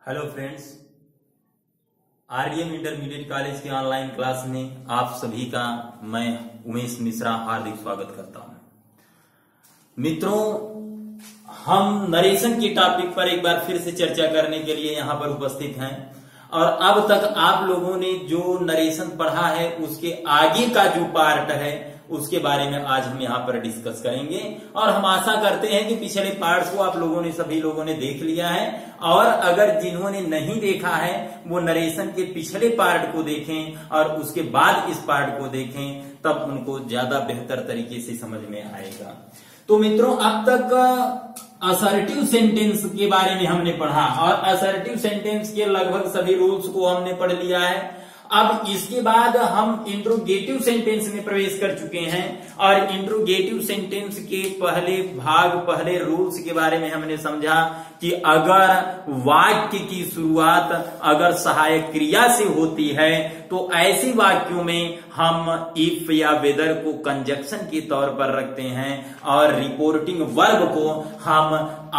Hello friends, RDM intermediate college के online class में आप सभी का मैं उमेश मिश्रा हार्दिक स्वागत करता हूं। मित्रों, हम नरेशन के टॉपिक पर एक बार फिर से चर्चा करने के लिए यहां पर उपस्थित हैं और अब तक आप लोगों ने जो नरेशन पढ़ा है उसके आगे का जो पार्ट है उसके बारे में आज हम यहाँ पर डिस्कस करेंगे और हम आशा करते हैं कि पिछले पार्ट्स को आप लोगों ने सभी लोगों ने देख लिया है और अगर जिन्होंने नहीं देखा है वो नरेशन के पिछले पार्ट को देखें और उसके बाद इस पार्ट को देखें, तब उनको ज्यादा बेहतर तरीके से समझ में आएगा। तो मित्रों, अब तक असर्टिव सेंटेंस के बारे में हमने पढ़ा और असर्टिव सेंटेंस के लगभग सभी रूल्स को हमने पढ़ लिया है। अब इसके बाद हम इंट्रोगेटिव सेंटेंस में प्रवेश कर चुके हैं और इंट्रोगेटिव सेंटेंस के पहले रूल्स के बारे में हमने समझा कि अगर वाक्य की शुरुआत अगर सहायक क्रिया से होती है तो ऐसे वाक्यों में हम इफ या वेदर को कंजक्शन के तौर पर रखते हैं और रिपोर्टिंग वर्ब को हम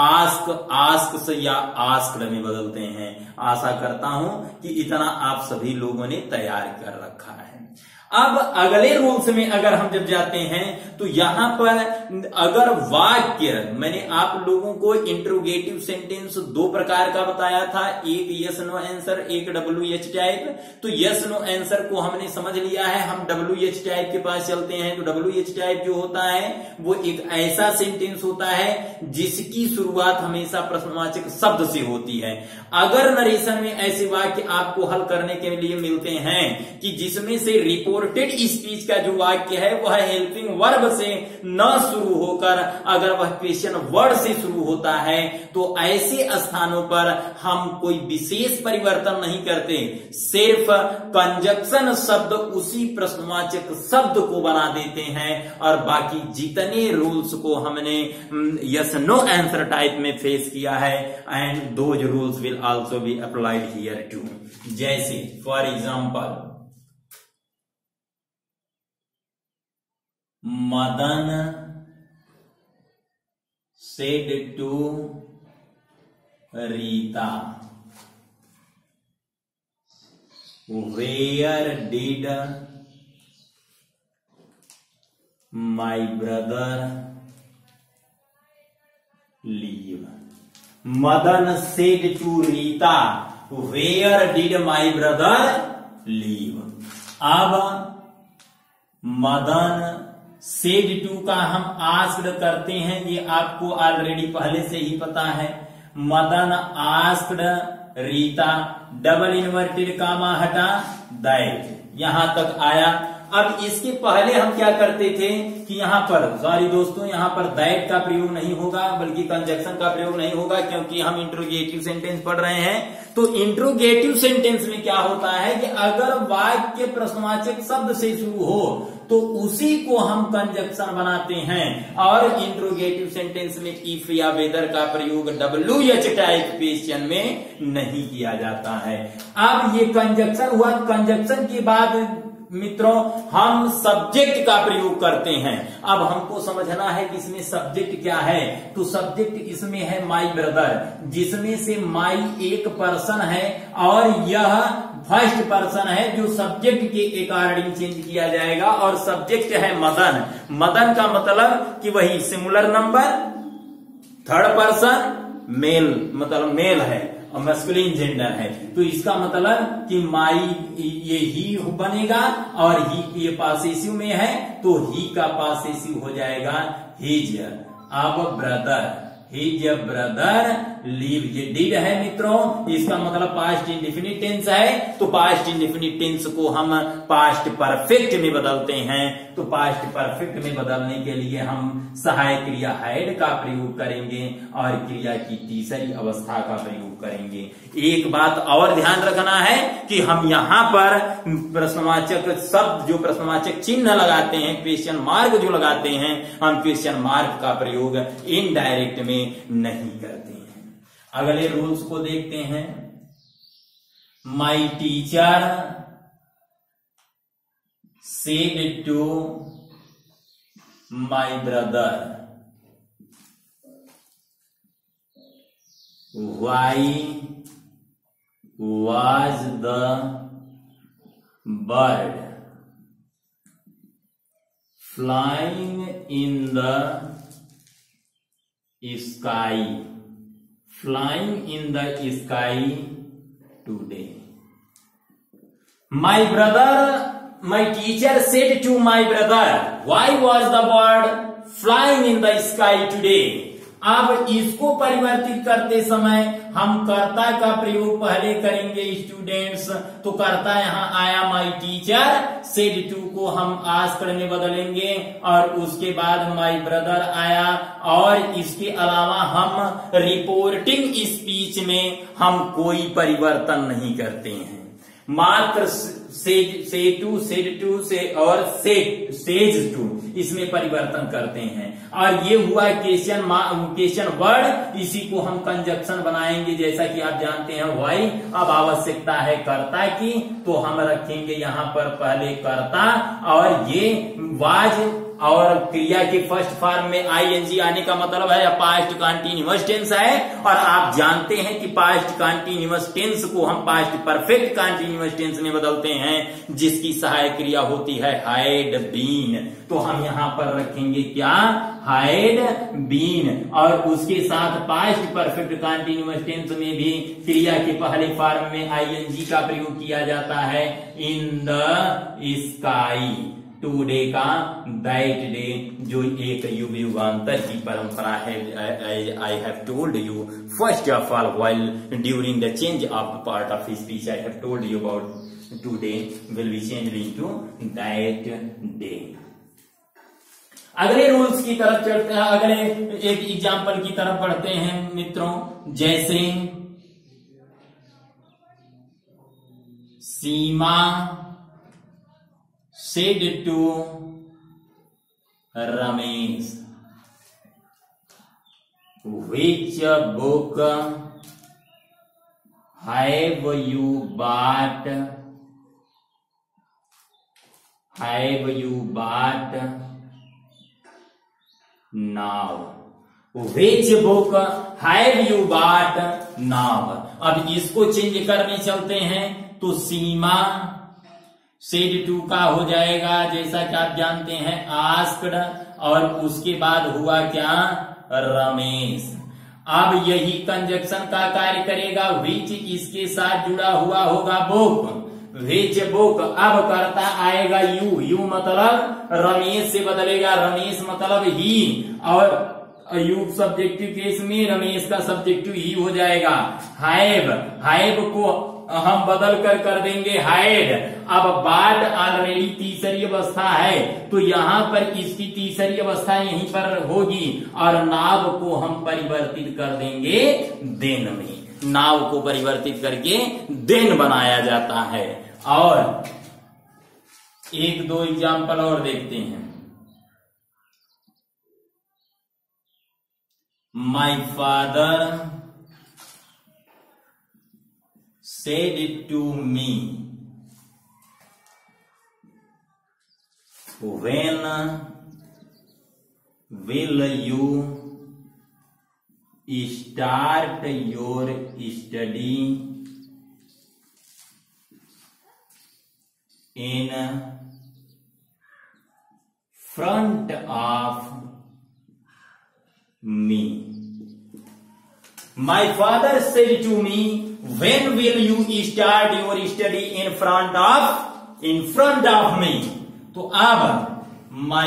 आस्क से या आस्क्ड में बदलते हैं। आशा करता हूं कि इतना आप सभी लोगों ने तैयार कर रखा है। अब अगले रूल्स में अगर हम जब जाते हैं तो यहां पर अगर वाक्य, मैंने आप लोगों को इंट्रोगेटिव सेंटेंस दो प्रकार का बताया था, एक यस नो आंसर, एक WH टाइप। तो यस नो आंसर को हमने समझ लिया है, हम WH टाइप के पास चलते हैं। तो WH टाइप जो होता है वो एक ऐसा सेंटेंस होता है जिसकी शुरुआत हमेशा प्रश्नवाचक शब्द से होती है। अगर नरेशन में ऐसे वाक्य आपको हल करने के लिए मिलते हैं कि जिसमें से रिपोर्टेड स्पीच का जो वाक्य है वह हेल्पिंग वर्ब से न शुरू होकर अगर वह क्वेश्चन वर्ड से शुरू होता है, तो ऐसे स्थानों पर हम कोई विशेष परिवर्तन नहीं करते, सिर्फ कंजक्शन शब्द उसी प्रश्नवाचक शब्द को बना देते हैं और बाकी जितने रूल्स को हमने यस नो आंसर टाइप में फेस किया है and those rules will also be applied here too. जैसे for example, Madan said to Rita, where did my brother live? Madan said to Rita, where did my brother live? अब Madan said to का हम asked करते हैं, ये आपको ऑलरेडी पहले से ही पता है। Madan asked Rita, double inverted comma हटा दैट, यहां तक आया। अब इसके पहले हम क्या करते थे कि यहां पर, सॉरी दोस्तों, यहां पर दैट का प्रयोग नहीं होगा बल्कि कंजक्शन का प्रयोग नहीं होगा क्योंकि हम इंट्रोगेटिव सेंटेंस पढ़ रहे हैं। तो इंट्रोगेटिव सेंटेंस में क्या होता है कि अगर वाक्य प्रश्नवाचक शब्द से शुरू हो तो उसी को हम कंजक्शन बनाते हैं और इंट्रोगेटिव सेंटेंस में इफ या वेदर का प्रयोग WH टाइप क्वेश्चन में नहीं किया जाता है। अब ये कंजक्शन हुआ, कंजक्शन के बाद मित्रों हम सब्जेक्ट का प्रयोग करते हैं। अब हमको समझना है कि इसमें सब्जेक्ट क्या है। तो सब्जेक्ट इसमें है माई ब्रदर, जिसमें से माई एक पर्सन है और यह फर्स्ट पर्सन है जो सब्जेक्ट के अकॉर्डिंग चेंज किया जाएगा और सब्जेक्ट है मदन। मदन का मतलब कि वही singular number, third person male, मतलब मेल है और मस्कुलिन जेंडर है। तो इसका मतलब कि माई ये ही बनेगा और ही ये पासेसिव में है तो ही का पासेसिव हो जाएगा हिज। अब ब्रदर, हिज ब्रदर लीव, ये डिड है मित्रों, इसका मतलब पास्ट इंडेफिनिट टेंस है। तो पास्ट इंडेफिनिट टेंस को हम पास्ट परफेक्ट में बदलते हैं। तो पास्ट परफेक्ट में बदलने के लिए हम सहायक क्रिया हैड का प्रयोग करेंगे और क्रिया की तीसरी अवस्था का प्रयोग करेंगे। एक बात और ध्यान रखना है कि हम यहाँ पर प्रश्नवाचक शब्द, जो प्रश्नवाचक चिन्ह लगाते हैं, क्वेश्चन मार्क जो लगाते हैं, हम क्वेश्चन मार्क का प्रयोग इनडायरेक्ट में नहीं करते हैं। अगले रूल्स को देखते हैं। My teacher said to my brother, why was the bird flying in the sky? Flying in the sky today. My teacher said to my brother, why was the bird flying in the sky today? अब इसको परिवर्तित करते समय हम कर्ता का प्रयोग पहले करेंगे स्टूडेंट्स। तो कर्ता यहाँ आया माई टीचर, सेड टू को हम आस्क्ड में बदलेंगे और उसके बाद माई ब्रदर आया। और इसके अलावा हम रिपोर्टिंग स्पीच में हम कोई परिवर्तन नहीं करते हैं, मात्र सेड टू से और सेज टू इसमें परिवर्तन करते हैं। और ये हुआ क्वेश्चन वर्ड, इसी को हम कंजक्शन बनाएंगे जैसा कि आप जानते हैं वाई। अब आवश्यकता है कर्ता की, तो हम रखेंगे यहाँ पर पहले कर्ता, और ये वाज और क्रिया के फर्स्ट फॉर्म में आईएनजी आने का मतलब है पास्ट कंटीन्यूअस टेंस है। और आप जानते हैं कि पास्ट कंटीन्यूअस टेंस को हम पास्ट परफेक्ट कंटीन्यूअस टेंस में बदलते हैं, जिसकी सहायक क्रिया होती है हैड बीन। तो हम यहां पर रखेंगे क्या, हैड बीन। और उसके साथ पास्ट परफेक्ट कंटीन्यूअस टेंस में भी क्रिया के पहले फॉर्म में आईएनजी का प्रयोग किया जाता है, इन द स्काई। टुडे का दैट डे, जो एक युग युगांतर की परंपरा है। I have told you first of all while during the change of part of speech, I have told you about today will be changed into that day. अगले rules की तरफ चलते हैं, अगले एक एग्जाम्पल की तरफ बढ़ते हैं मित्रों। जैसे सीमा said to Ramesh, which book have you bought? Have you bought now? Which book have you bought now? अब इसको चेंज करने चलते हैं, तो सीमा सेड टू का हो जाएगा, जैसा कि आप जानते हैं आस्क्ड, और उसके बाद हुआ क्या, रमेश। अब यही कंजक्शन का कार्य करेगा, विच इसके साथ जुड़ा हुआ होगा बुक, विच बुक। अब करता आएगा यू, यू मतलब रमेश से बदलेगा, रमेश मतलब ही, और यू सब्जेक्टिव केस में रमेश का सब्जेक्टिव ही हो जाएगा। हैव, हैव को हम बदल कर देंगे हैड। अब बाट ऑलरेडी तीसरी अवस्था है, तो यहां पर इसकी तीसरी अवस्था यहीं पर होगी, और नाव को हम परिवर्तित कर देंगे देन में। नाव को परिवर्तित करके देन बनाया जाता है। और एक दो एग्जाम्पल और देखते हैं। My father said it to me, when will you start your study in front of me? My father said to me, when will you start your study in front of me? तो अब my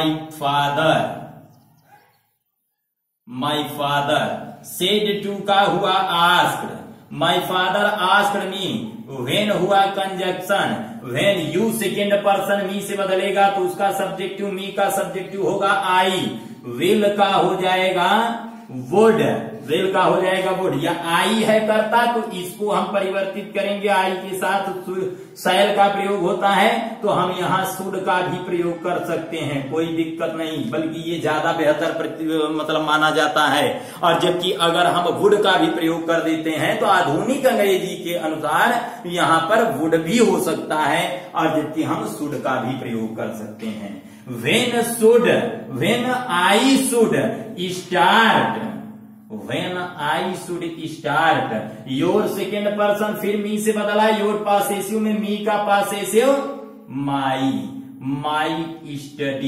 father said to का हुआ asked, my father asked me, when हुआ conjunction, when you second person me से बदलेगा तो उसका subjective, मी का सब्जेक्टिव होगा आई, will का हो जाएगा वुड, वेल का हो जाएगा वुड। या आई है करता, तो इसको हम परिवर्तित करेंगे, आई के साथ शैल का प्रयोग होता है, तो हम यहाँ शुड का भी प्रयोग कर सकते हैं, कोई दिक्कत नहीं, बल्कि ये ज्यादा बेहतर मतलब माना जाता है। और जबकि अगर हम वुड का भी प्रयोग कर देते हैं, तो आधुनिक अंग्रेजी के अनुसार यहाँ पर वुड भी हो सकता है, और जबकि हम शुड का भी प्रयोग कर सकते हैं। when I should start when I should start, your second person फिर मी से बदला, योर पासेसिव में मी का possessive my, my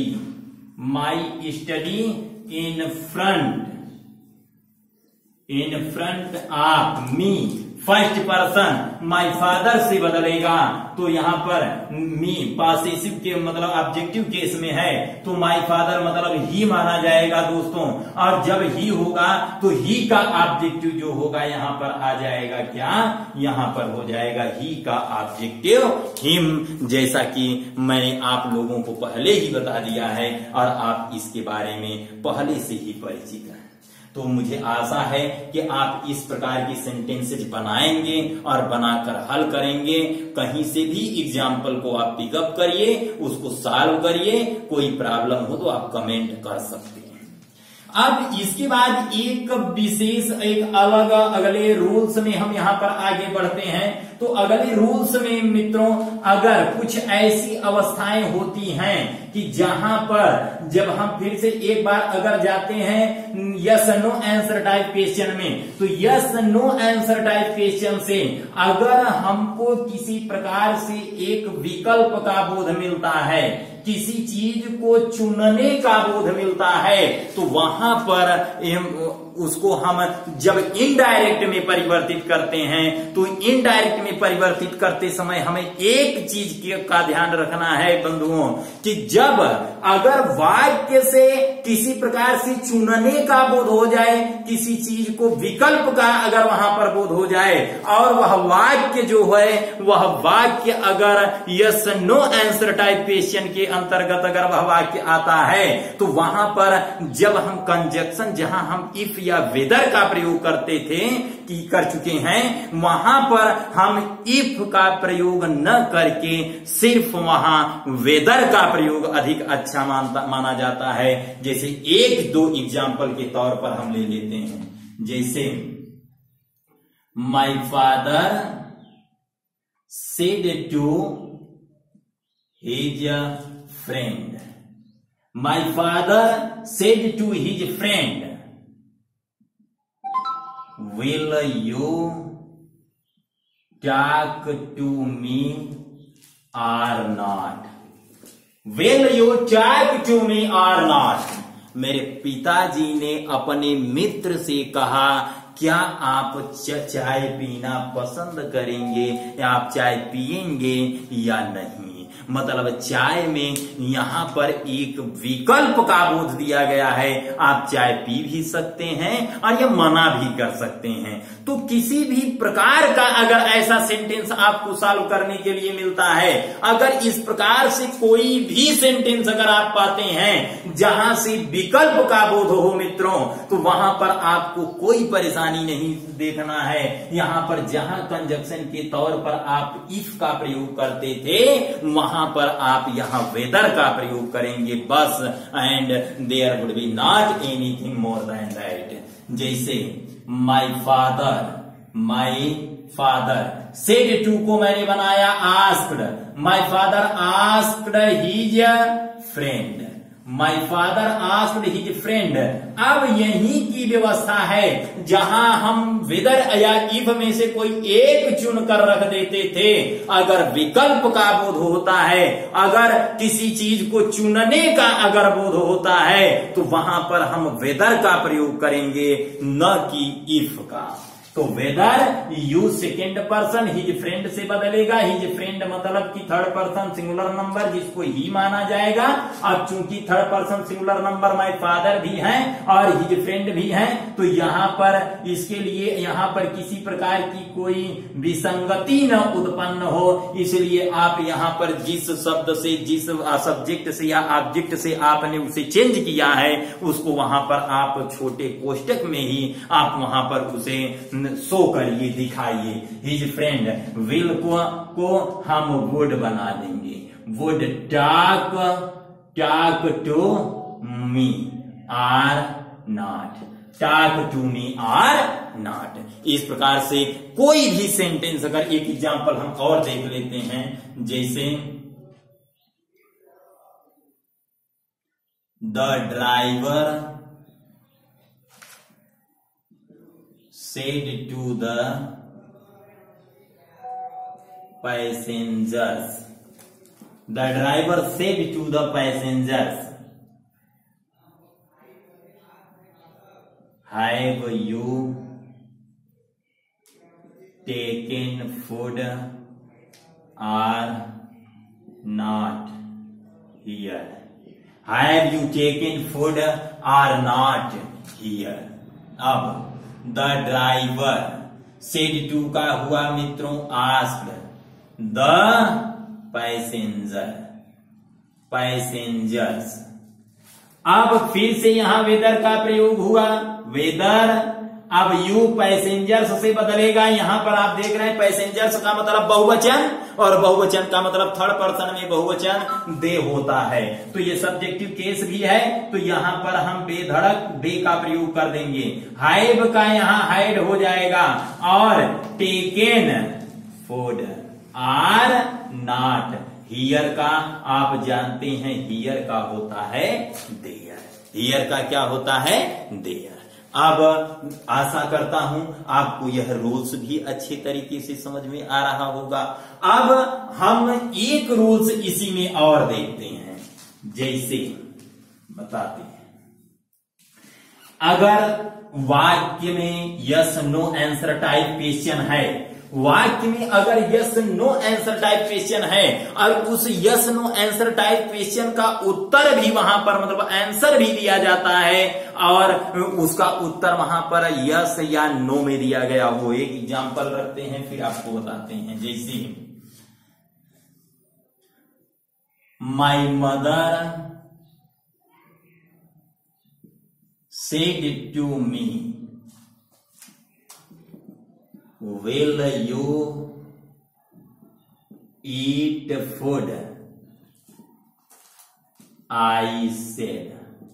study in front of me, first person my father से बदलेगा तो यहां पर मी पासेसिव के मतलब ऑब्जेक्टिव केस में है तो माई फादर मतलब ही माना जाएगा दोस्तों। और जब ही होगा तो ही का ऑब्जेक्टिव जो होगा यहां पर आ जाएगा क्या, यहां पर हो जाएगा ही का ऑब्जेक्टिव हिम, जैसा कि मैंने आप लोगों को पहले ही बता दिया है और आप इसके बारे में पहले से ही परिचित हैं। तो मुझे आशा है कि आप इस प्रकार की सेंटेंसेज बनाएंगे और बनाकर हल करेंगे। कहीं से भी एग्जाम्पल को आप पिकअप करिए, उसको सॉल्व करिए, कोई प्रॉब्लम हो तो आप कमेंट कर सकते हैं। अब इसके बाद एक विशेष एक अलग अगले रूल्स में हम यहाँ पर आगे बढ़ते हैं। तो अगले रूल्स में मित्रों अगर कुछ ऐसी अवस्थाएं होती हैं कि जहां पर जब हम फिर से एक बार अगर जाते हैं yes no answer type question में, तो yes no answer type question से अगर हमको किसी प्रकार से एक विकल्प का बोध मिलता है, किसी चीज को चुनने का बोध मिलता है, तो वहां पर उसको हम जब इनडायरेक्ट में परिवर्तित करते हैं तो इनडायरेक्ट में परिवर्तित करते समय हमें एक चीज का ध्यान रखना है बंधुओं कि जब अगर वाक्य से किसी प्रकार से चुनने का बोध हो जाए, किसी चीज को विकल्प का अगर वहां पर बोध हो जाए और वह वाक्य जो है वह वाक्य अगर yes no answer type question के अंतर्गत अगर वह वाक्य आता है तो वहां पर जब हम कंजक्शन जहां हम इफ या वेदर का प्रयोग करते थे कि कर चुके हैं, वहां पर हम इफ का प्रयोग न करके सिर्फ वहां वेदर का प्रयोग अधिक अच्छा माना जाता है। जैसे एक दो एग्जाम्पल के तौर पर हम ले लेते हैं, जैसे my father said to his friend, my father said to his friend, will you talk to me or not? Will you talk to me or not? मेरे पिताजी ने अपने मित्र से कहा क्या आप चाय पीना पसंद करेंगे या आप चाय पिएंगे या नहीं। मतलब चाय में यहां पर एक विकल्प का बोध दिया गया है, आप चाय पी भी सकते हैं और ये मना भी कर सकते हैं। तो किसी भी प्रकार का अगर ऐसा सेंटेंस आपको सॉल्व करने के लिए मिलता है, अगर इस प्रकार से कोई भी सेंटेंस अगर आप पाते हैं जहां से विकल्प का बोध हो मित्रों, तो वहां पर आपको कोई परेशानी नहीं देखना है। यहां पर जहां कंजक्शन के तौर पर आप इफ का प्रयोग करते थे वहां पर आप यहां वेदर का प्रयोग करेंगे बस, and there would be not anything more than that. जैसे माई फादर सेड टू को मैंने बनाया asked, my father asked his friend, my father asked his friend. अब यही की व्यवस्था है जहां हम वेदर या इफ में से कोई एक चुन कर रख देते थे, अगर विकल्प का बोध होता है, अगर किसी चीज को चुनने का अगर बोध होता है तो वहां पर हम वेदर का प्रयोग करेंगे न कि इफ का। तो whether use second person his friend से बदलेगा, हिज फ्रेंड मतलब कि थर्ड पर्सन सिंगुलर नंबर जिसको ही माना जाएगा। अब चूंकि third person singular number my father भी हैं और हिज फ्रेंड भी हैं, तो यहां पर इसके लिए यहां पर किसी प्रकार की कोई विसंगति न उत्पन्न हो, इसलिए आप यहां पर जिस शब्द से जिस सब्जेक्ट से या ऑब्जेक्ट से आपने उसे चेंज किया है उसको वहां पर आप छोटे कोष्टक में ही आप वहां पर उसे शो करिए, दिखाइए। हिज फ्रेंड विल को हम वुड बना देंगे, would talk to me or not, talk to me or not. इस प्रकार से कोई भी सेंटेंस अगर एक एग्जांपल हम और देख लेते हैं, जैसे the driver said to the passengers. The driver said to the passengers, have you taken food or not here? Have you taken food or not here? अब the driver said to का हुआ मित्रों asked the passengers. अब फिर से यहां weather का प्रयोग हुआ, वेदर अब यू पैसेंजर्स से बदलेगा। यहां पर आप देख रहे हैं पैसेंजर्स का मतलब बहुवचन और बहुवचन का मतलब थर्ड पर्सन में बहुवचन दे होता है। तो ये सब्जेक्टिव केस भी है, तो यहां पर हम बेधड़क दे का प्रयोग कर देंगे। हैव का यहां हाइड हो जाएगा और taken food or not. Here का आप जानते हैं हियर का होता है देयर। हियर का क्या होता है देयर। अब आशा करता हूं आपको यह रूल्स भी अच्छे तरीके से समझ में आ रहा होगा। अब हम एक रूल्स इसी में और देखते हैं, जैसे बताते हैं अगर वाक्य में yes no answer type question है, वाक्य में अगर yes no answer type question है और उस yes no answer type question का उत्तर भी वहां पर मतलब आंसर भी दिया जाता है और उसका उत्तर वहां पर यस या नो में दिया गया हो। एक एग्जांपल रखते हैं फिर आपको बताते हैं, जैसे my mother said to me will you eat food? I said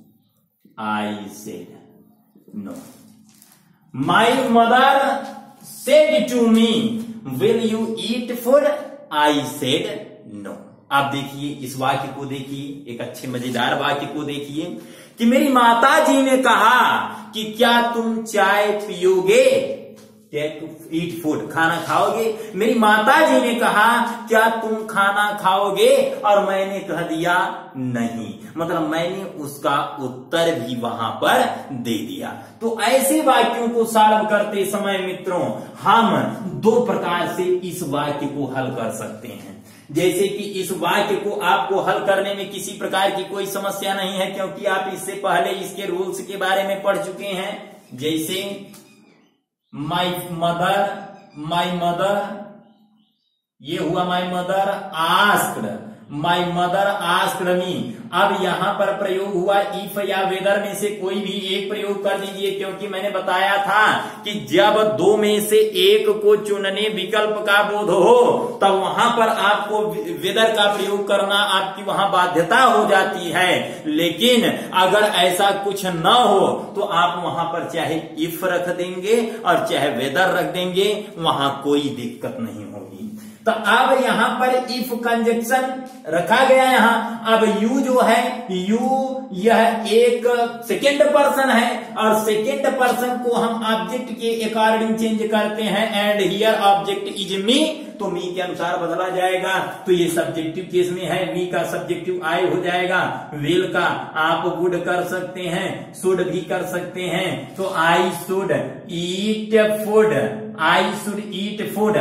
no. My mother said to me, will you eat food? I said no. आप देखिए इस वाक्य को देखिए, एक अच्छे मजेदार वाक्य को देखिए कि मेरी माता जी ने कहा कि क्या तुम चाय पियोगे? ईट फूड, खाना खाओगे। मेरी माता जी ने कहा क्या तुम खाना खाओगे और मैंने कह दिया नहीं, मतलब मैंने उसका उत्तर भी वहां पर दे दिया। तो ऐसे वाक्यों को सॉल्व करते समय मित्रों हम दो प्रकार से इस वाक्य को हल कर सकते हैं। जैसे कि इस वाक्य को आपको हल करने में किसी प्रकार की कोई समस्या नहीं है, क्योंकि आप इससे पहले इसके रूल्स के बारे में पढ़ चुके हैं। जैसे माई मदर ये हुआ my mother asked, my mother asked me. अब यहां पर प्रयोग हुआ इफ या वेदर में से कोई भी एक प्रयोग कर दीजिए, क्योंकि मैंने बताया था कि जब दो में से एक को चुनने विकल्प का बोध हो तब वहां पर आपको वेदर का प्रयोग करना आपकी वहां बाध्यता हो जाती है। लेकिन अगर ऐसा कुछ न हो तो आप वहां पर चाहे इफ रख देंगे और चाहे वेदर रख देंगे, वहां कोई दिक्कत नहीं होगी। तो अब यहां पर इफ कंजक्शन रखा गया। यहां अब यू जो है यू यह एक सेकेंड पर्सन है और सेकेंड पर्सन को हम ऑब्जेक्ट के अकॉर्डिंग चेंज करते हैं। And here object is me, तो मी के अनुसार बदला जाएगा। तो ये सब्जेक्टिव केस में है, मी का सब्जेक्टिव आई हो जाएगा। विल का आप वुड कर सकते हैं, शुड भी कर सकते हैं। तो I should eat food, I should eat food.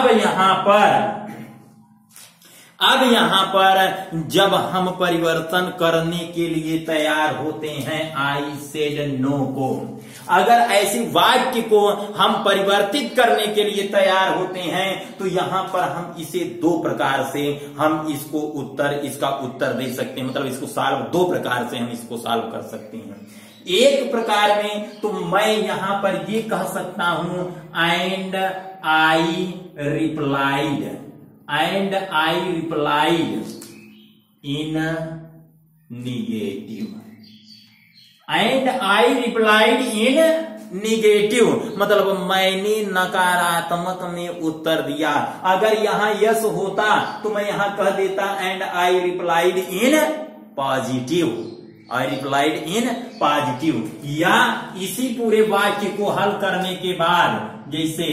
अब यहां पर जब हम परिवर्तन करने के लिए तैयार होते हैं आई सेड नो को, अगर ऐसे वाक्य को हम परिवर्तित करने के लिए तैयार होते हैं तो यहां पर हम इसे दो प्रकार से हम इसका उत्तर दे सकते हैं। मतलब इसको सॉल्व दो प्रकार से हम इसको सॉल्व कर सकते हैं। एक प्रकार में तो मैं यहां पर ये कह सकता हूं and I replied in negative, and I replied in negative, मतलब मैंने नकारात्मक में उत्तर दिया। अगर यहां यस होता तो मैं यहां कह देता and I replied in positive. I replied in positive. या इसी पूरे वाक्य को हल करने के बाद जैसे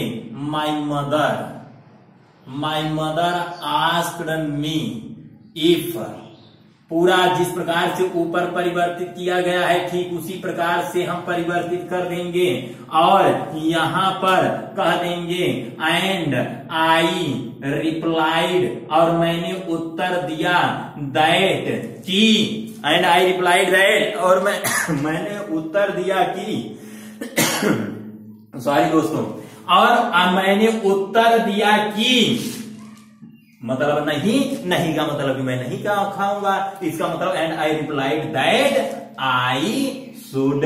my mother asked me if, पूरा जिस प्रकार से ऊपर परिवर्तित किया गया है ठीक उसी प्रकार से हम परिवर्तित कर देंगे और यहां पर कह देंगे एंड आई रिप्लाइड, और मैंने उत्तर दिया दैट की, एंड आई रिप्लाइड दैट, और मैंने उत्तर दिया कि सॉरी दोस्तों, और मैंने उत्तर दिया कि, मतलब नहीं का मतलब कि मैं नहीं खाऊंगा, इसका मतलब and I replied that I should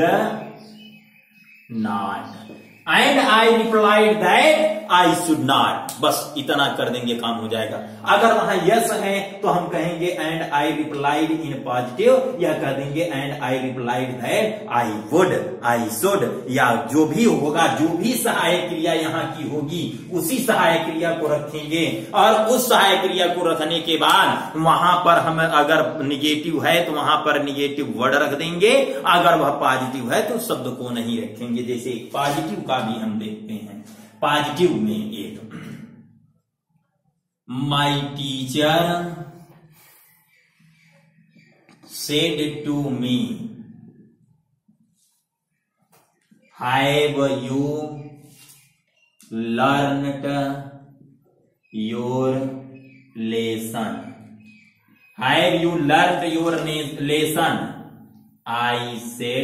not, and I replied that I should not, बस इतना कर देंगे काम हो जाएगा। अगर वहां यस है तो हम कहेंगे and I replied in positive, या कह देंगे and I replied that I would, I should, या जो भी होगा, जो भी सहायक क्रिया यहाँ की होगी उसी सहायक क्रिया को रखेंगे, और उस सहायक क्रिया को रखने के बाद वहां पर हम अगर निगेटिव है तो वहां पर निगेटिव वर्ड रख देंगे, अगर वह पॉजिटिव है तो शब्द को नहीं रखेंगे। जैसे पॉजिटिव का भी हम देखते हैं, पॉजिटिव में एक my teacher said to me have you learned your lesson, have you learned your lesson, I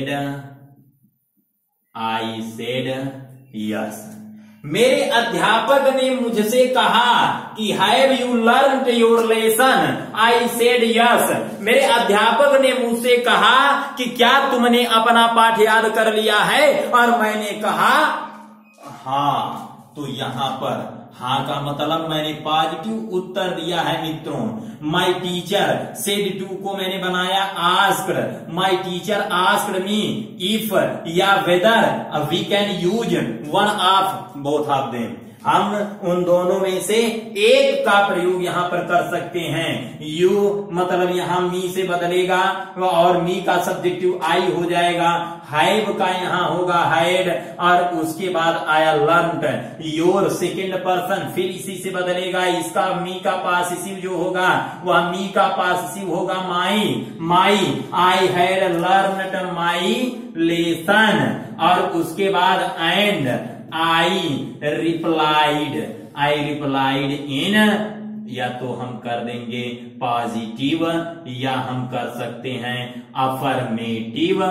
said yes, मेरे अध्यापक ने मुझसे कहा कि have you learned your lesson, I said yes, मेरे अध्यापक ने मुझसे कहा कि क्या तुमने अपना पाठ याद कर लिया है, और मैंने कहा हाँ। तो यहां पर हाँ का मतलब मैंने पॉजिटिव उत्तर दिया है मित्रों। माई टीचर सेड टू को मैंने बनाया asked, my teacher asked me if या whether we can use one of both of them, हम उन दोनों में से एक का प्रयोग यहां पर कर सकते हैं। यू मतलब यहां मी से बदलेगा और मी का सब्जेक्टिव आई हो जाएगा, हैव का यहां होगा हैड, और उसके बाद आया लर्नड, योर सेकेंड पर्सन फिर इसी से बदलेगा, इसका मी का पासिव जो होगा वह मी का पासिव होगा my, I had learned my lesson, और उसके बाद एंड आई रिप्लाइड इन, या तो हम कर देंगे पॉजिटिव या हम कर सकते हैं अफर्मेटिव,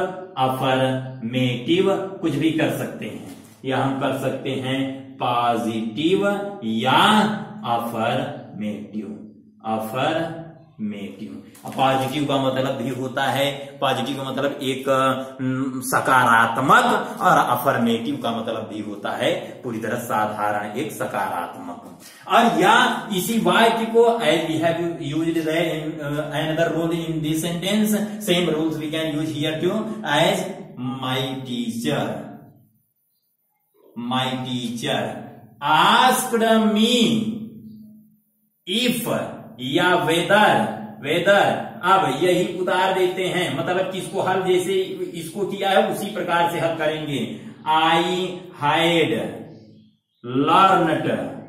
कुछ भी कर सकते हैं, या हम कर सकते हैं पॉजिटिव या अफर्मेटिव। पॉजिटिव का मतलब भी होता है, पॉजिटिव का मतलब एक सकारात्मक, और अफर्मेटिव का मतलब भी होता है पूरी तरह साधारण एक सकारात्मक। और या इसी वाक्य को as we have used another rule in this sentence, same rules we can use here too, as my teacher asked me if या वेदर, अब यही उतार देते हैं, मतलब किसको हल जैसे इसको किया है उसी प्रकार से हल करेंगे। I had learned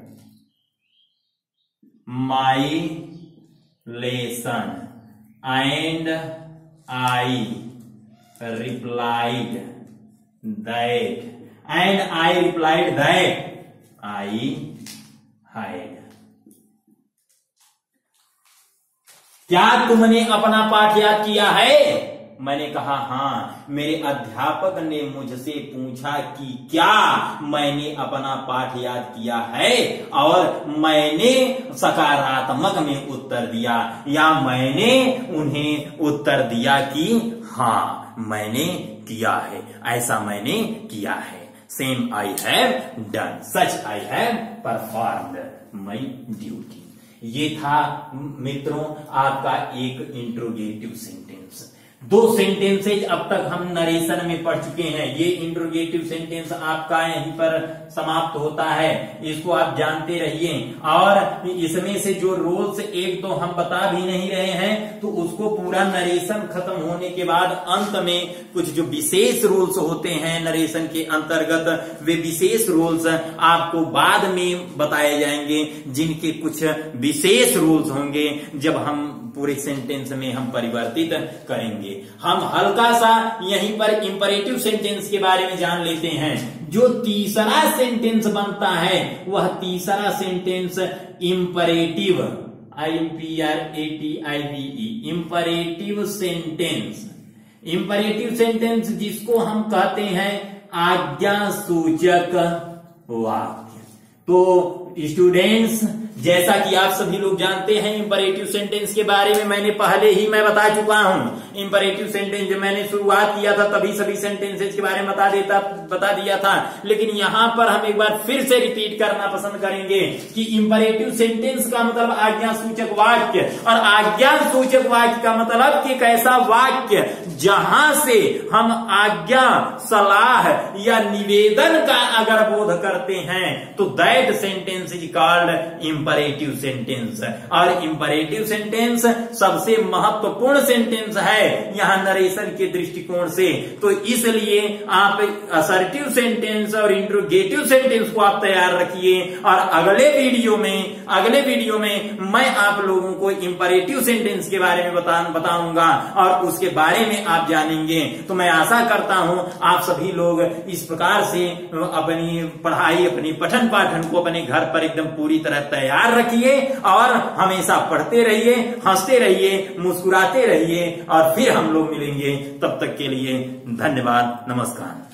my lesson and I replied that, I had. क्या तुमने अपना पाठ याद किया है? मैंने कहा हाँ। मेरे अध्यापक ने मुझसे पूछा कि क्या मैंने अपना पाठ याद किया है, और मैंने सकारात्मक में उत्तर दिया, या मैंने उन्हें उत्तर दिया कि हाँ मैंने किया है, ऐसा मैंने किया है। Same I have done, such I have performed my duty. ये था मित्रों आपका एक इंट्रोगेटिव सेंटेंस। 2 सेंटेंसेज अब तक हम नरेशन में पढ़ चुके हैं। ये इंट्रोगेटिव सेंटेंस आपका यहीं पर समाप्त होता है, इसको आप जानते रहिए। और इसमें से जो रूल्स 1-2 हम बता भी नहीं रहे हैं, तो उसको पूरा नरेशन खत्म होने के बाद अंत में कुछ जो विशेष रूल्स होते हैं नरेशन के अंतर्गत, वे विशेष रूल्स आपको बाद में बताए जाएंगे, जिनके कुछ विशेष रूल्स होंगे जब हम पूरे सेंटेंस में हम परिवर्तित करेंगे। हम हल्का सा यहीं पर इंपरेटिव सेंटेंस के बारे में जान लेते हैं। जो तीसरा सेंटेंस बनता है वह तीसरा sentence imperative, IMPRATIVE, imperative sentence. Imperative sentence जिसको हम कहते हैं आज्ञा सूचक वाक्य। तो स्टूडेंट्स, जैसा कि आप सभी लोग जानते हैं इंपरेटिव सेंटेंस के बारे में मैंने पहले ही मैं बता चुका हूं। इंपरेटिव सेंटेंस जब मैंने शुरुआत किया था तभी सभी सेंटेंसेस के बारे में बता दिया था, लेकिन यहां पर हम एक बार फिर से रिपीट करना पसंद करेंगे कि इंपरेटिव सेंटेंस का मतलब आज्ञा सूचक वाक्य, और आज्ञा सूचक वाक्य का मतलब कि एक ऐसा वाक्य जहां से हम आज्ञा, सलाह या निवेदन का अगर बोध करते हैं तो that sentence is called imperative sentence. और इंपरेटिव सेंटेंस सबसे महत्वपूर्ण सेंटेंस है यहां नरेशन के दृष्टिकोण से। तो इसलिए आप असर्टिव सेंटेंस और इंट्रोगेटिव सेंटेंस को आप तैयार रखिए, और अगले वीडियो में मैं आप लोगों को इंपरेटिव सेंटेंस के बारे में बताऊंगा और उसके बारे में आप जानेंगे। तो मैं आशा करता हूं आप सभी लोग इस प्रकार से अपनी पढ़ाई, अपनी पठन पाठन को अपने घर पर एकदम पूरी तरह तैयार रखिए, और हमेशा पढ़ते रहिए, हंसते रहिए, मुस्कुराते रहिए, और फिर हम लोग मिलेंगे। तब तक के लिए धन्यवाद, नमस्कार।